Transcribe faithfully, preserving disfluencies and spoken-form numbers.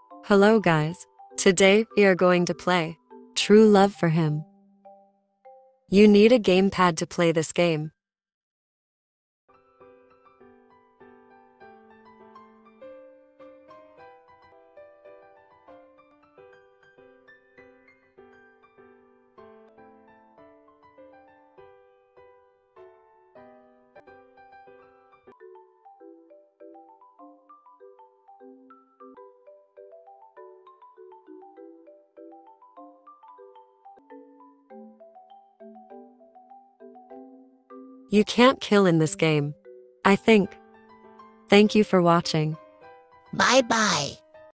Hello guys. Today we are going to play True Love for Him. You need a gamepad to play this game. You can't kill in this game, I think. Thank you for watching. Bye bye.